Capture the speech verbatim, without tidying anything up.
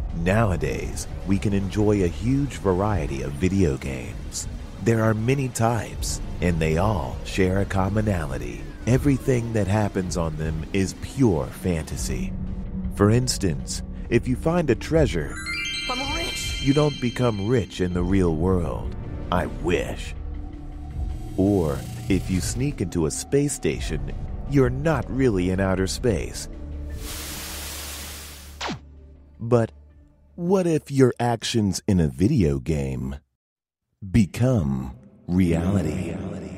Nowadays, we can enjoy a huge variety of video games. There are many types, and they all share a commonality. Everything that happens on them is pure fantasy. For instance, if you find a treasure, I'm rich! You don't become rich in the real world. I wish. Or, if you sneak into a space station, you're not really in outer space. But what if your actions in a video game become reality?